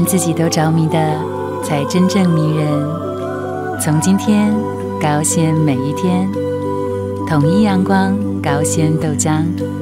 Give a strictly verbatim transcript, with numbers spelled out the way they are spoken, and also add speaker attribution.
Speaker 1: 连自己都着迷的，才真正迷人。从今天高纤每一天，统一阳光高纤豆浆。